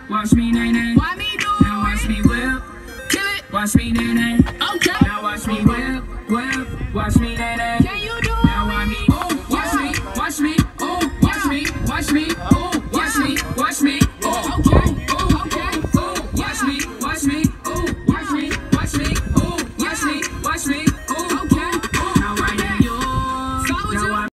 Watch me, nay, nay. Why me do now watch me whip. Kill it. Watch me, nay, nay.